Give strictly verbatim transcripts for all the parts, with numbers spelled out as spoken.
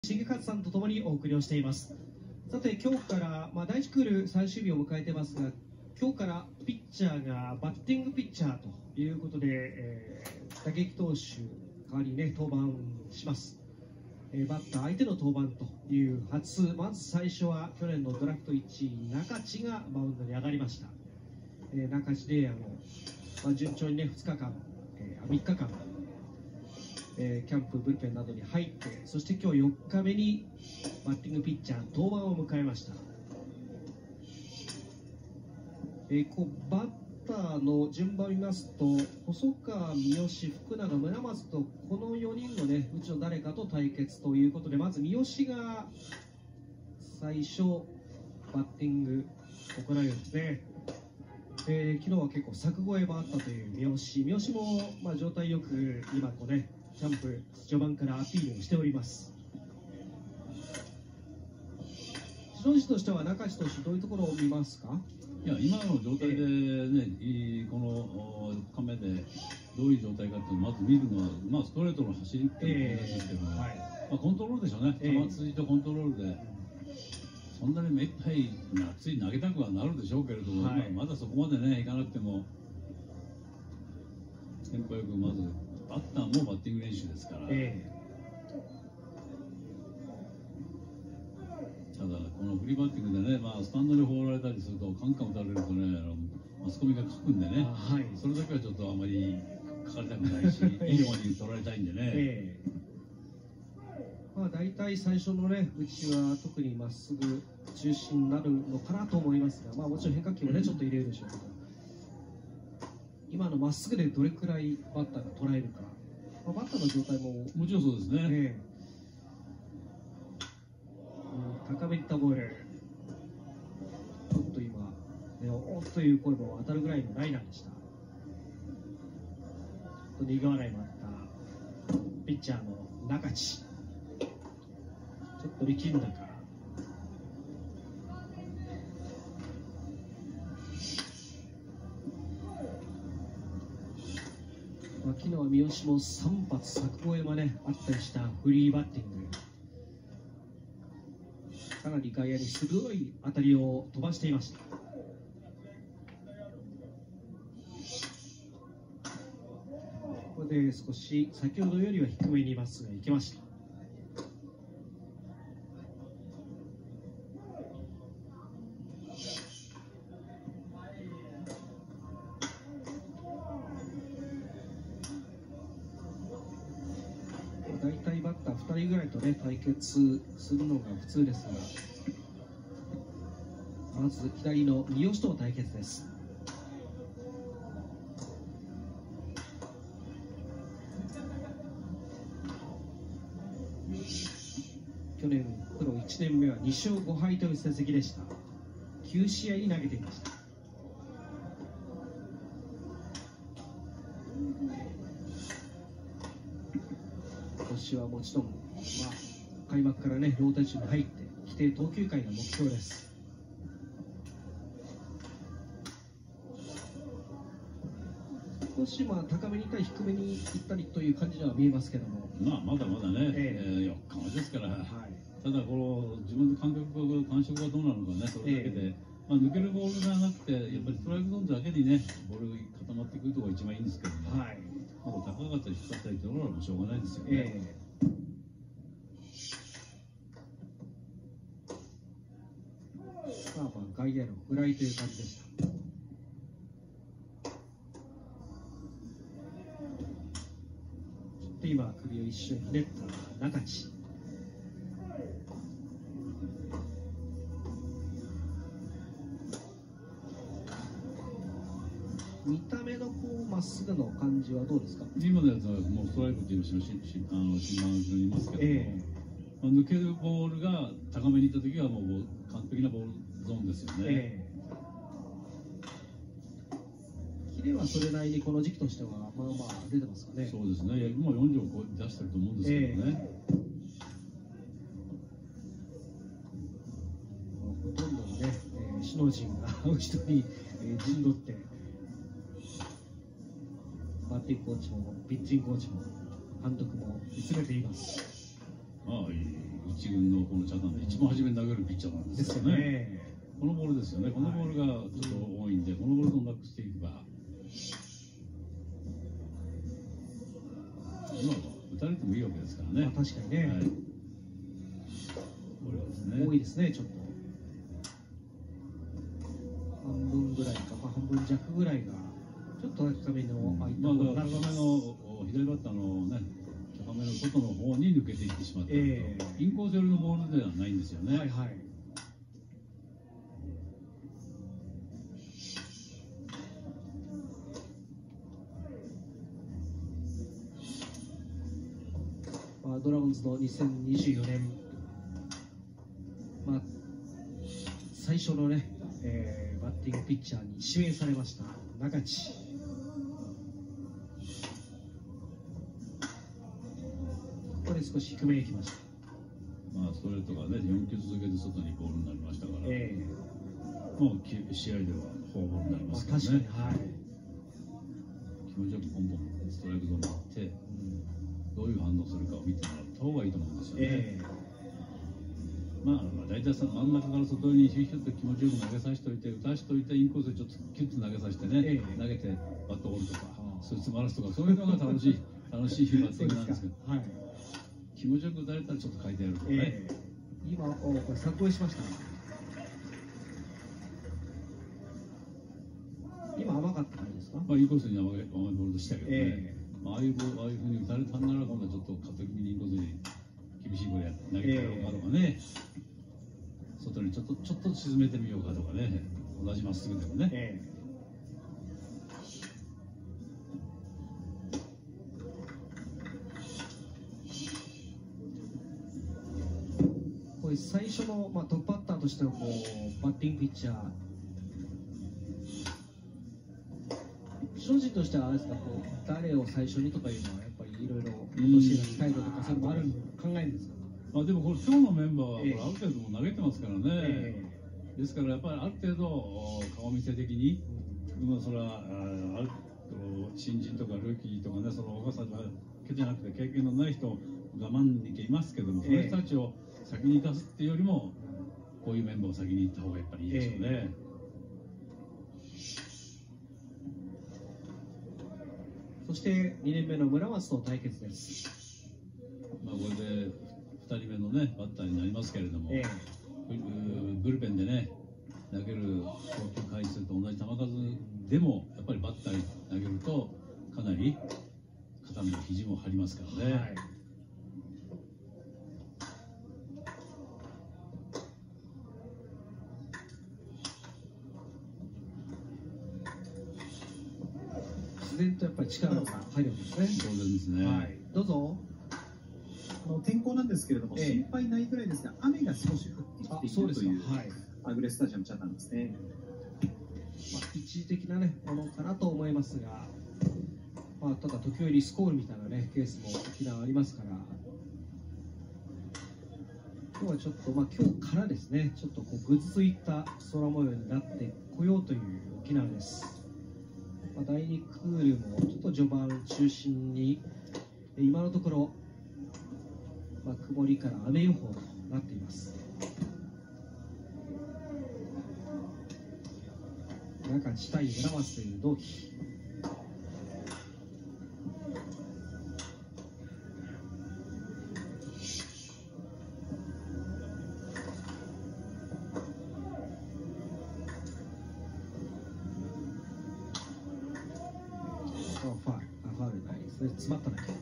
重勝さんとともにお送りをしています。さて今日から、まあ、だいいちクール最終日を迎えてますが、今日からピッチャーがバッティングピッチャーということで、えー、打撃投手代わりに、ね、登板します。えー、バッター相手の登板という初、まず最初は去年のドラフトいちい中地がマウンドに上がりました。えー、中地玲也の、まあ、順調に、ね、ふつかかん、えー、みっかかんえー、キャンプ、ブルペンなどに入って、そして今日よっかめにバッティングピッチャー登板を迎えました。えー、こうバッターの順番を見ますと、細川、三好、福永、村松とこのよにんの、ね、うちの誰かと対決ということで、まず三好が最初バッティングを行うようですね。えー、昨日は結構柵越えもあったという三好、三好も、まあ、状態よく今こうねキャンプ序盤からアピールをしております。指導士としては中地投手どういうところを見ますか？ いや今の状態でね、えー、このよっかめでどういう状態かっていうのをまず見るのは、まあ、ストレートの走りっていうのですけども、えーはいまあ、コントロールでしょうね、 えー、 球筋とコントロールで、そんなに目いっぱいつい投げたくはなるでしょうけれども、はい、まだそこまでねいかなくても、テンポよくまずバッターもバッティング練習ですから。えーただこのフリーバッティングでね、まあ、スタンドに放られたりするとカンカン打たれるとね、あのマスコミが書くんでね、はい、それだけはちょっとあまり書かれたくないし、いいように取られたいんでね。えーまあ、大体最初のねうちは特にまっすぐ中心になるのかなと思いますが、まあ、もちろん変化球もねちょっと入れるでしょうけど、今のまっすぐでどれくらいバッターが捉えるか、まあ、バッターの状態ももちろんそうですね。えー高めにいったボール、ちょっと今、ね、おっという声も当たるぐらいのライナーでした。ちょっと苦笑いもあったピッチャーの中地、ちょっと力んだか。まあ、昨日は三好もさんぱつ柵越えも、ね、あったりしたフリーバッティング、かなり外野に鋭い当たりを飛ばしていました。ここで少し先ほどよりは低めにまっすぐ行きました。大体バッターふたりぐらいと、ね、対決するのが普通ですが、まず左の三好との対決です。去年プロいちねんめはにしょうごはいという成績でした。きゅうしあいに投げていました。今年はもちろん、まあ、開幕からねローテーションに入って規定投球回が目標です。少しまあ高めにいったり低めにいったりという感じには見えますけども、 まあまだまだね、えーえー、よっかめですから、はい、ただこの自分の感覚感触がどうなのかね、それだけで、えーまあ、抜けるボールがなくてやっぱりストライクゾーンだけにねボール固まってくるところが一番いいんですけどね、はい、高かったり低かったりというのはもうしょうがないですよね。えーまあ、まあ外野のフライという感じでした。ちょっと今首を一瞬ひねった中地、見た目のこうまっすぐの感じはどうですか？ 今のやつはもうストライクっていうのをししあの審判後ろにいますけども、えーまあ、抜けるボールが高めにいった時はもう完璧なボールゾーンですよね。えー、キレはそれなりにこの時期としてはまあまあ出てますかね。 そうですね、もうよんじゅうを出してると思うんですけどね。えーほとんどのね、えー、首脳陣が後ろに、えー、陣取ってバッティングコーチもピッチングコーチも監督も見つめています。 ああ、いい一軍のこの茶壇で一番初めに投げるピッチャーなんですよね。ねこのボールですよね。このボールがちょっと多いんで、はい、このボールをなくしていけば、今は打たれてもいいわけですからね。 まあ、確かにね。はい、これはですね。 多いですね、ちょっと。半分ぐらいか、まあ、半分弱ぐらいが、ちょっと高めの、 うん、まあ、だから高めの左バッターのね、高めの外の方に抜けていってしまった、えー、インコース寄りのボールではないんですよね。はいはい。 まあ、ドラゴンズのにせんにじゅうよねん、まあ、最初のね、えー、バッティングピッチャーに指名されました中地。これ少し低めに行きました。 まあストレートがねよんきゅう続けて外にボールになりましたから、えー、もう試合ではフォアボールになりますからね。まあ、確かに、はい、気持ちよくポンポンストライクゾーンに行って、うん、どういう反応するかを見てもらった方がいいと思うんですよね。えー、まあ、まあ大体さ真ん中から外にヒュッと気持ちよく投げさせておいて打たせておいてインコースでちょっとキュッと投げさせてね、えー、投げてバットオールとかそいつ回すとかそういうのが楽しい楽しいバッティングなんですけど。はい、気持ちよく打たれたらちょっと書いてあるとかね、えー、今これ参考にしました、ね、今甘かった感じですか。 まあインコースに甘いボールでしたけどね、えーまあ、ああいうああいうふうに打たれたんなら今度はちょっとカット気味にインコースに厳しいボールや投げてやろうかとかね、えー、外にちょっとちょっと沈めてみようかとかね、同じまっすぐでもね、えー最初の、まあ、トップバッターとしてのこうバッティングピッチャー、正直としてはあれですか、こう誰を最初にとかいうのはやっぱりいろいろ今年の態度とかそういうのもある考えるんですか。 まあ、でもこれ今日のメンバーはこれある程度も投げてますからね、えー、ですからやっぱりある程度顔見せ的に、うん、それはある新人とかルーキーとかね、その若さだけじゃなくて経験のない人が何人かいますけども、その人たちを先に行かすっていうよりもこういうメンバーを先に行った方がやっぱりいいでしょうね、えー、そしてにねんめの村松と対決です。 まあ、これでふたりめのねバッターになりますけれども、えー、ブルペンでね投げる投球回数と同じ球数でもやっぱりバッターに投げるとかなり肩も肘も張りますからね、はい、 自然とやっぱり力が入るんですね。 当然ですね、はい、 どうぞ。 の天候なんですけれども、ええ、心配ないぐらいですが雨が少し降ってきているという、はい、アグレスタジアムチャタンですね。 まあ、一時的な、ね、ものかなと思いますが、まあ、ただ時折スコールみたいな、ね、ケースも沖縄ありますから、今日はちょっと、まあ、今日からですね、ちょっとこうぐずついった空模様になってこようという沖縄です。まあ、だいにクールもちょっと序盤中心に今のところ、まあ、曇りから雨予報となっています。中地対村松という同期。ファウル、ファウルないですね。詰まっただけ。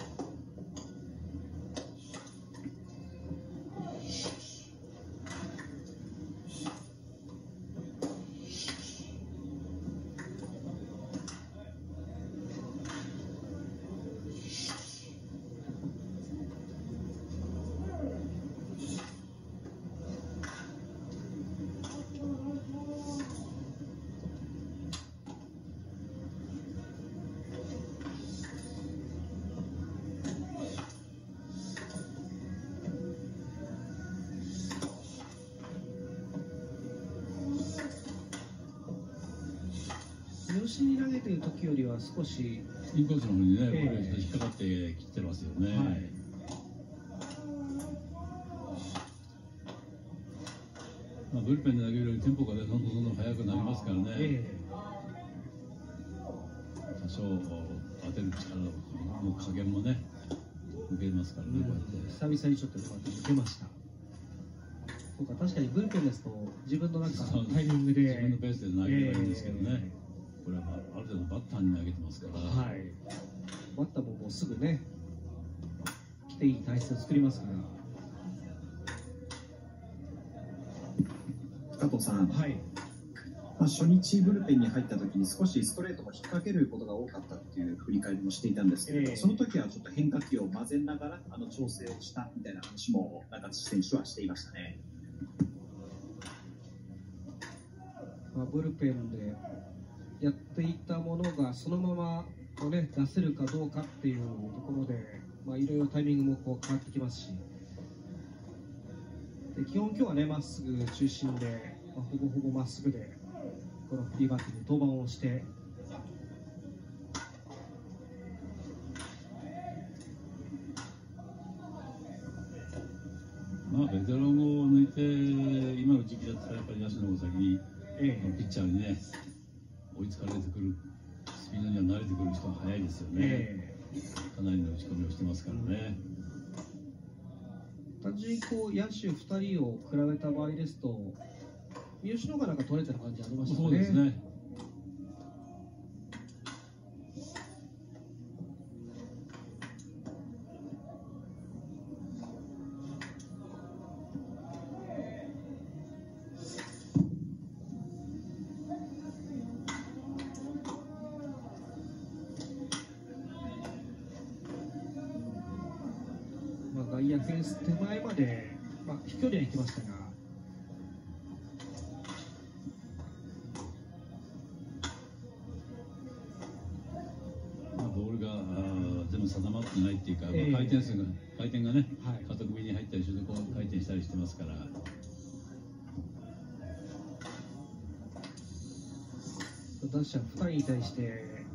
吉に投げている時よりは少しインコースの方にね、えー、引っかかってきてますよね。はい、 まあ、ブルペンで投げるよりテンポが、ね、どんどんどんどん速くなりますからね、えー、多少当てる力の加減もね抜けますからね、こうやって久々にちょっと抜けました。そうか、確かにブルペンですと自分のなんかタイミングで自分のペースで投げればいいんですけどね、えー、これはある程度バッターに投げてますから、 はい、バッターももうすぐね来ていい体質を作りますから。 加藤さん、 はい、 まあ、初日ブルペンに入った時に少しストレートも引っ掛けることが多かったっていう振り返りもしていたんですけれど、えー、その時はちょっと変化球を混ぜながらあの調整をしたみたいな話も中津選手はしていましたね。 まあ、ブルペンでやっていたものがそのままこう、ね、出せるかどうかっていうところで、まあ、いろいろタイミングもこう変わってきますし、で基本今日はねまっすぐ中心で、まあ、ほぼほぼまっすぐでこのフリーバッティング登板をして、 まあベテランを抜いて今の時期だったらやっぱり吉野が先に、ええ、ピッチャーにね追いつかれてくるスピードには慣れてくる人が早いですよね、ええ、かなりの打ち込みをしてますからね。 単純にこう野手ふたりを比べた場合ですと三好の方がなんか取れてる感じありましたね。 そうですね。 外野フェンス手前まで、まあ、飛距離は行きましたが、 まあ、ボールが全部定まってないっていうか、えーまあ、回転数が回転がね、はい、肩首に入ったりしてこう回転したりしてますから。 打者ふたりに対して